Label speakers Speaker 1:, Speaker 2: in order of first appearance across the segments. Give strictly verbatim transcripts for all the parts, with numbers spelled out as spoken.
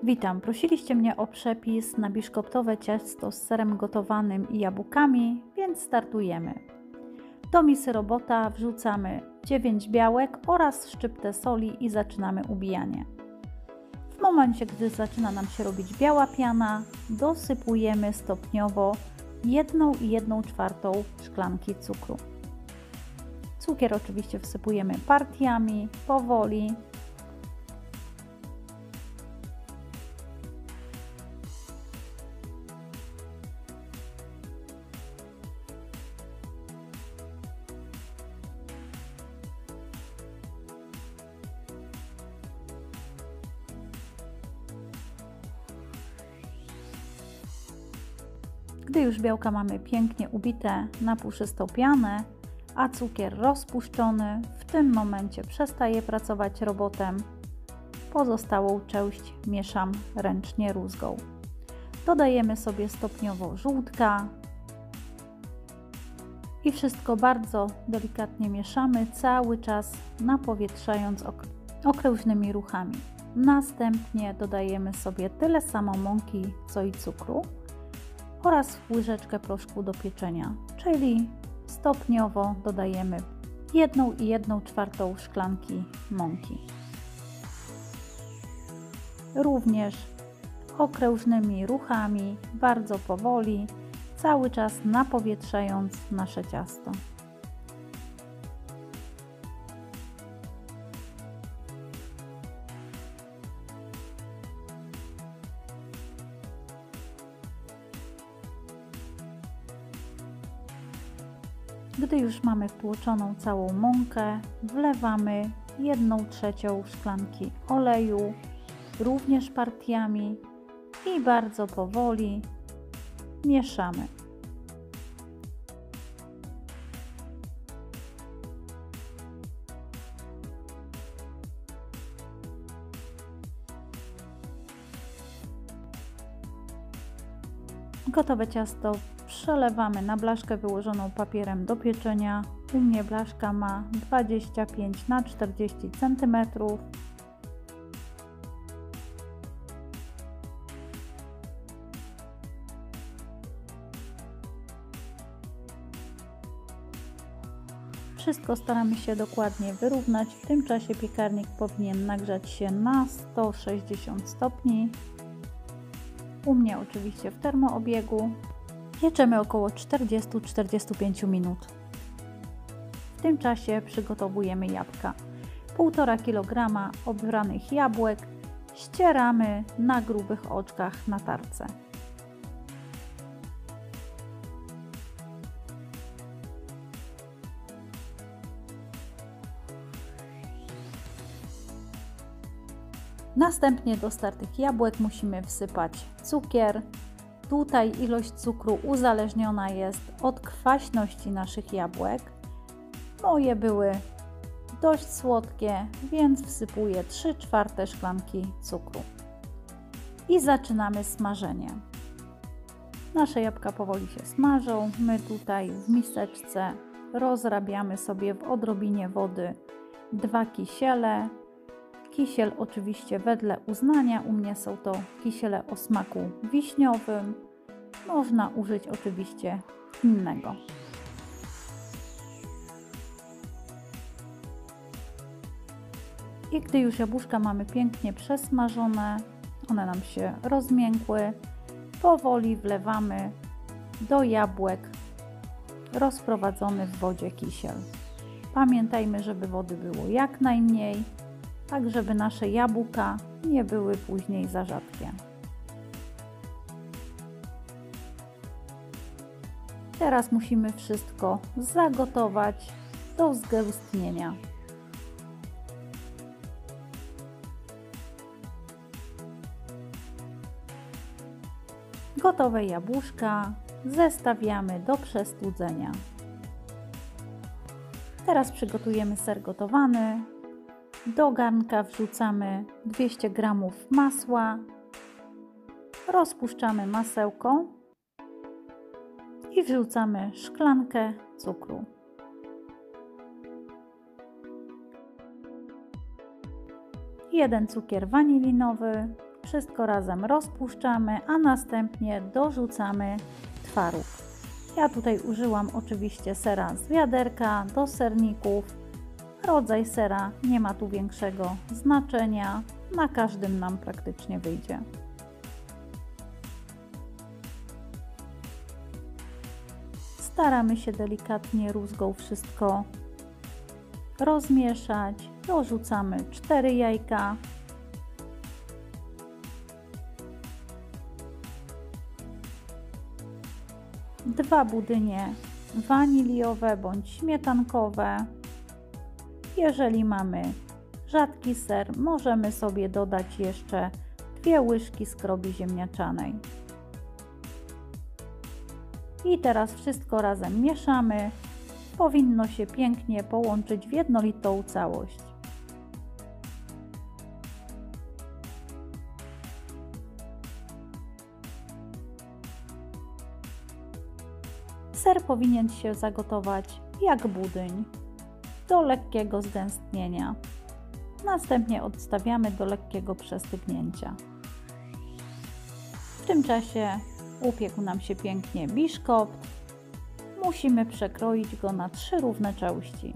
Speaker 1: Witam, prosiliście mnie o przepis na biszkoptowe ciasto z serem gotowanym i jabłkami, więc startujemy. Do misy robota wrzucamy dziewięć białek oraz szczyptę soli i zaczynamy ubijanie. W momencie, gdy zaczyna nam się robić biała piana, dosypujemy stopniowo jedną i jedną czwartą szklanki cukru. Cukier oczywiście wsypujemy partiami, powoli. Gdy już białka mamy pięknie ubite na puszystą pianę, a cukier rozpuszczony, w tym momencie przestaję pracować robotem. Pozostałą część mieszam ręcznie rózgą. Dodajemy sobie stopniowo żółtka i wszystko bardzo delikatnie mieszamy, cały czas napowietrzając ok- okrężnymi ruchami. Następnie dodajemy sobie tyle samo mąki, co i cukru oraz łyżeczkę proszku do pieczenia, czyli stopniowo dodajemy jedną i jedną czwartą szklanki mąki. Również okrężnymi ruchami, bardzo powoli, cały czas napowietrzając nasze ciasto. Gdy już mamy wtłoczoną całą mąkę, wlewamy jedną trzecią szklanki oleju, również partiami i bardzo powoli mieszamy. Gotowe ciasto przelewamy na blaszkę wyłożoną papierem do pieczenia. U mnie blaszka ma dwadzieścia pięć na czterdzieści centymetrów. Wszystko staramy się dokładnie wyrównać. W tym czasie piekarnik powinien nagrzać się na sto sześćdziesiąt stopni. U mnie oczywiście w termoobiegu. Pieczemy około czterdzieści do czterdziestu pięciu minut. W tym czasie przygotowujemy jabłka. półtora kilograma obranych jabłek ścieramy na grubych oczkach na tarce. Następnie do startych jabłek musimy wsypać cukier. Tutaj ilość cukru uzależniona jest od kwaśności naszych jabłek. Moje były dość słodkie, więc wsypuję trzy czwarte szklanki cukru. I zaczynamy smażenie. Nasze jabłka powoli się smażą. My tutaj w miseczce rozrabiamy sobie w odrobinie wody dwa kisiele. Kisiel oczywiście wedle uznania, u mnie są to kisiele o smaku wiśniowym. Można użyć oczywiście innego. I gdy już jabłuszka mamy pięknie przesmażone, one nam się rozmiękły, powoli wlewamy do jabłek rozprowadzony w wodzie kisiel. Pamiętajmy, żeby wody było jak najmniej, tak żeby nasze jabłka nie były później za rzadkie. Teraz musimy wszystko zagotować do zgęstnienia. Gotowe jabłuszka zestawiamy do przestudzenia. Teraz przygotujemy ser gotowany. Do garnka wrzucamy dwieście gramów masła, rozpuszczamy masełko i wrzucamy szklankę cukru. jeden cukier wanilinowy Wszystko razem rozpuszczamy, a następnie dorzucamy twaróg. Ja tutaj użyłam oczywiście sera z wiaderka do serników. Rodzaj sera nie ma tu większego znaczenia, na każdym nam praktycznie wyjdzie. Staramy się delikatnie rózgą wszystko rozmieszać. Dorzucamy cztery jajka. Dwa budynie waniliowe bądź śmietankowe. Jeżeli mamy rzadki ser, możemy sobie dodać jeszcze dwie łyżki skrobi ziemniaczanej. I teraz wszystko razem mieszamy. Powinno się pięknie połączyć w jednolitą całość. Ser powinien się zagotować jak budyń, do lekkiego zgęstnienia. Następnie odstawiamy do lekkiego przestygnięcia. W tym czasie upiekł nam się pięknie biszkopt. Musimy przekroić go na trzy równe części.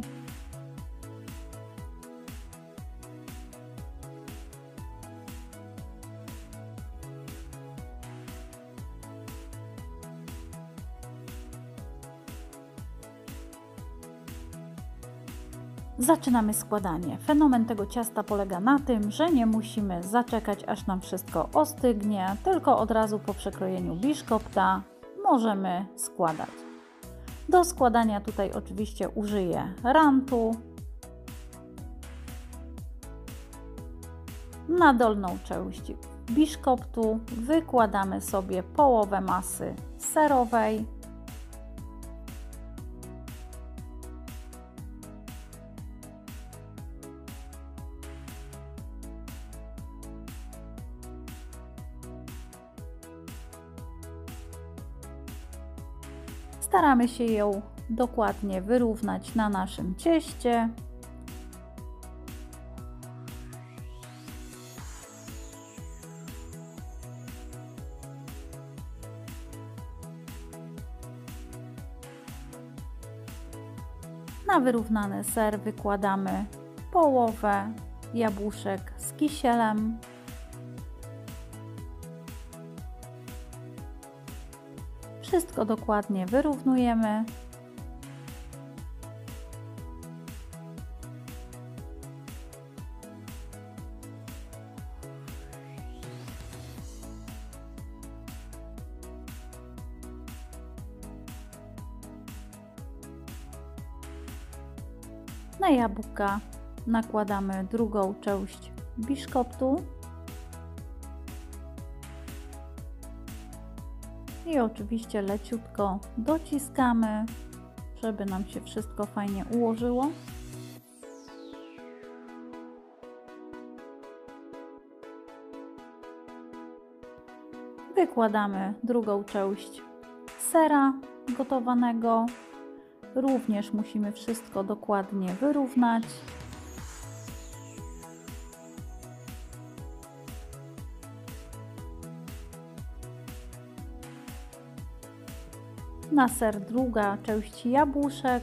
Speaker 1: Zaczynamy składanie. Fenomen tego ciasta polega na tym, że nie musimy zaczekać, aż nam wszystko ostygnie, tylko od razu po przekrojeniu biszkopta możemy składać. Do składania tutaj oczywiście użyję rantu. Na dolną część biszkoptu wykładamy sobie połowę masy serowej. Staramy się ją dokładnie wyrównać na naszym cieście. Na wyrównany ser wykładamy połowę jabłuszek z kisielem. Wszystko dokładnie wyrównujemy. Na jabłka nakładamy drugą część biszkoptu. I oczywiście leciutko dociskamy, żeby nam się wszystko fajnie ułożyło. Wykładamy drugą część sera gotowanego. Również musimy wszystko dokładnie wyrównać. Na ser druga część jabłuszek.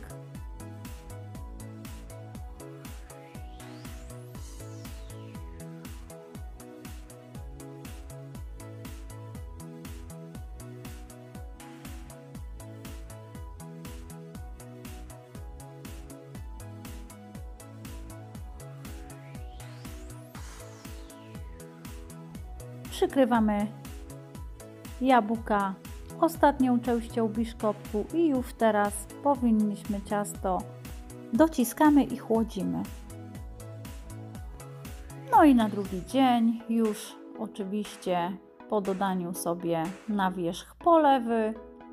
Speaker 1: Przykrywamy jabłka ostatnią częścią biszkoptu i już teraz powinniśmy ciasto dociskamy i chłodzimy. No i na drugi dzień już oczywiście po dodaniu sobie na wierzch polewy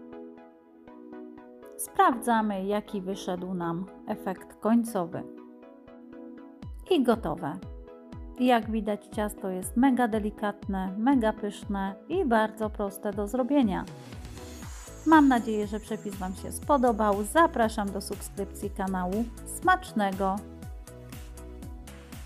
Speaker 1: sprawdzamy, jaki wyszedł nam efekt końcowy. I gotowe. Jak widać, ciasto jest mega delikatne, mega pyszne i bardzo proste do zrobienia. Mam nadzieję, że przepis Wam się spodobał. Zapraszam do subskrypcji kanału. Smacznego!